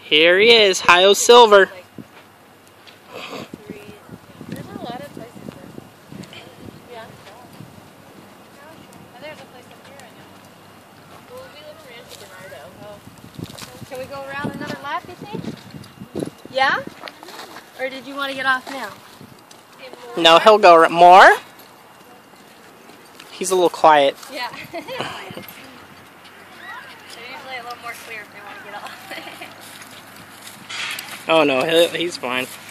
Here he is, Hio Silver. There's a lot of places there. Yeah. And there's a place up here, I know. Well, we live in Rancho Bernardo. Oh. Can we go around another lap, you think? Yeah? Or did you want to get off now? No, he'll go more. He's a little quiet. Yeah. They're usually a little more clear if they want to get off. Oh no, he's fine.